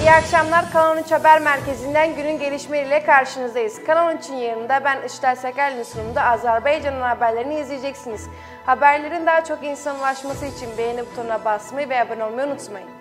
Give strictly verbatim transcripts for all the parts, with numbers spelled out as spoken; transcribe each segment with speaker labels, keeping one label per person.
Speaker 1: İyi akşamlar. Kanal on üç Haber Merkezi'nden günün gelişmeleriyle karşınızdayız. Kanal on üçün yayınında ben Işıl Sakal'ın sunumunda Azerbaycan'ın haberlerini izleyeceksiniz. Haberlerin daha çok insana ulaşması için beğeni butonuna basmayı ve abone olmayı unutmayın.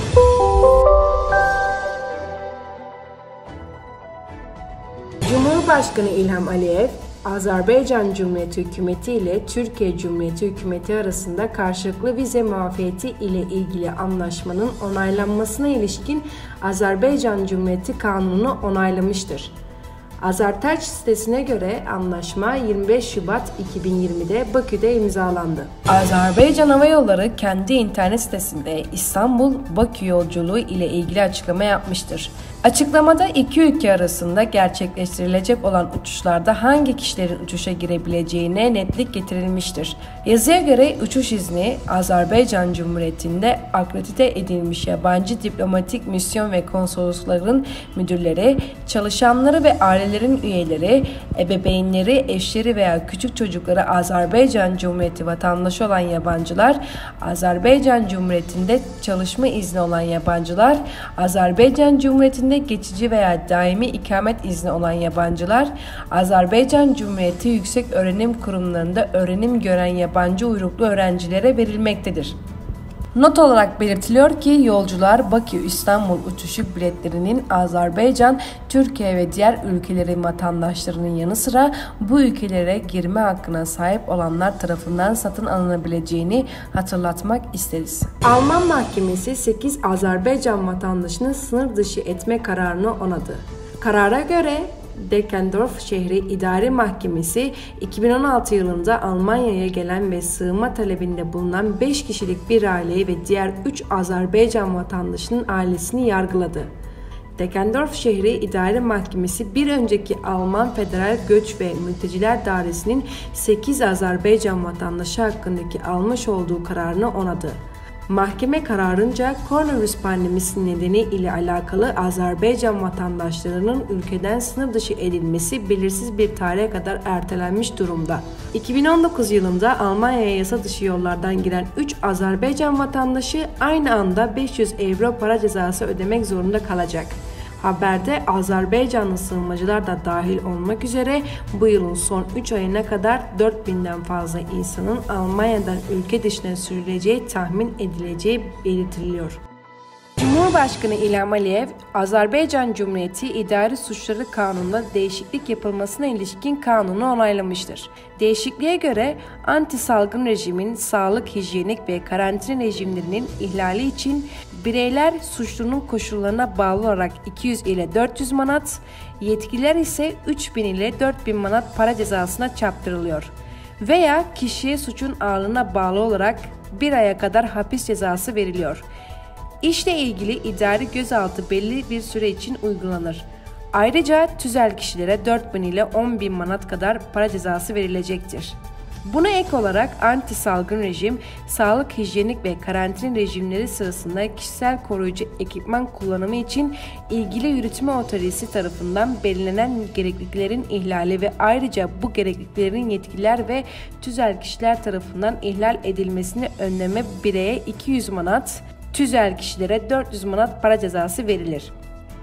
Speaker 2: Cumhurbaşkanı İlham Aliyev, Azerbaycan Cumhuriyeti Hükümeti ile Türkiye Cumhuriyeti Hükümeti arasında karşılıklı vize muafiyeti ile ilgili anlaşmanın onaylanmasına ilişkin Azerbaycan Cumhuriyeti Kanunu'nu onaylamıştır. Azertaç sitesine göre anlaşma yirmi beş Şubat iki bin yirmi'de Bakü'de imzalandı. Azerbaycan Hava Yolları kendi internet sitesinde İstanbul-Bakü yolculuğu ile ilgili açıklama yapmıştır. Açıklamada iki ülke arasında gerçekleştirilecek olan uçuşlarda hangi kişilerin uçuşa girebileceğine netlik getirilmiştir. Yazıya göre uçuş izni Azerbaycan Cumhuriyeti'nde akredite edilmiş yabancı diplomatik misyon ve konsoloslukların müdürleri, çalışanları ve ailelerin üyeleri, ebeveynleri, eşleri veya küçük çocukları Azerbaycan Cumhuriyeti vatandaşı olan yabancılar, Azerbaycan Cumhuriyeti'nde çalışma izni olan yabancılar, Azerbaycan Cumhuriyeti'nde geçici veya daimi ikamet izni olan yabancılar, Azerbaycan Cumhuriyeti Yüksek Öğrenim Kurumlarında öğrenim gören yabancı uyruklu öğrencilere verilmektedir. Not olarak belirtiliyor ki yolcular Bakü-İstanbul uçuşu biletlerinin Azerbaycan, Türkiye ve diğer ülkelerin vatandaşlarının yanı sıra bu ülkelere girme hakkına sahip olanlar tarafından satın alınabileceğini hatırlatmak isteriz. Alman mahkemesi sekiz Azerbaycan vatandaşını sınır dışı etme kararını onadı. Karara göre Deckendorf Şehri İdari Mahkemesi iki bin on altı yılında Almanya'ya gelen ve sığınma talebinde bulunan beş kişilik bir aileyi ve diğer üç Azerbaycan vatandaşının ailesini yargıladı. Deckendorf Şehri İdari Mahkemesi bir önceki Alman Federal Göç ve Mülteciler Dairesi'nin sekiz Azerbaycan vatandaşı hakkındaki almış olduğu kararını onadı. Mahkeme kararınca koronavirüs pandemisi nedeni ile alakalı Azerbaycan vatandaşlarının ülkeden sınır dışı edilmesi belirsiz bir tarihe kadar ertelenmiş durumda. iki bin on dokuz yılında Almanya'ya yasa dışı yollardan giren üç Azerbaycan vatandaşı aynı anda beş yüz euro para cezası ödemek zorunda kalacak. Haberde Azerbaycanlı sığınmacılar da dahil olmak üzere bu yılın son üç ayına kadar dört binden fazla insanın Almanya'dan ülke dışına sürüleceği tahmin edileceği belirtiliyor. Cumhurbaşkanı İlham Aliyev, Azerbaycan Cumhuriyeti İdari Suçları Kanunu'nda değişiklik yapılmasına ilişkin kanunu onaylamıştır. Değişikliğe göre anti-salgın rejimin sağlık, hijyenik ve karantina rejimlerinin ihlali için bireyler suçlunun koşullarına bağlı olarak iki yüz ile dört yüz manat, yetkililer ise üç bin ile dört bin manat para cezasına çarptırılıyor. Veya kişiye suçun ağırlığına bağlı olarak bir aya kadar hapis cezası veriliyor. İşle ilgili idari gözaltı belli bir süre için uygulanır. Ayrıca tüzel kişilere dört bin ile on bin manat kadar para cezası verilecektir. Buna ek olarak anti-salgın rejim, sağlık, hijyenik ve karantina rejimleri sırasında kişisel koruyucu ekipman kullanımı için ilgili yürütme otoritesi tarafından belirlenen gerekliliklerin ihlali ve ayrıca bu gerekliliklerin yetkililer ve tüzel kişiler tarafından ihlal edilmesini önleme bireye iki yüz manat, tüzel kişilere dört yüz manat para cezası verilir.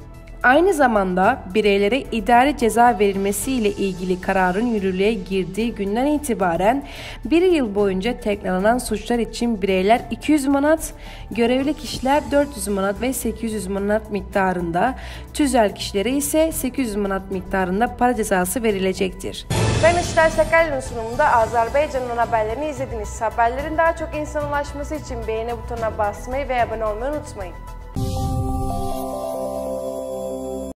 Speaker 2: Aynı zamanda bireylere idari ceza verilmesi ile ilgili kararın yürürlüğe girdiği günden itibaren bir yıl boyunca tekrarlanan suçlar için bireyler iki yüz manat, görevli kişiler dört yüz manat ve sekiz yüz manat miktarında, tüzel kişilere ise sekiz yüz manat miktarında para cezası verilecektir.
Speaker 1: Ben Işıl Sakal'ın sunumunda Azerbaycan'ın haberlerini izlediniz. Haberlerin daha çok insana ulaşması için beğeni butonuna basmayı ve abone olmayı unutmayın.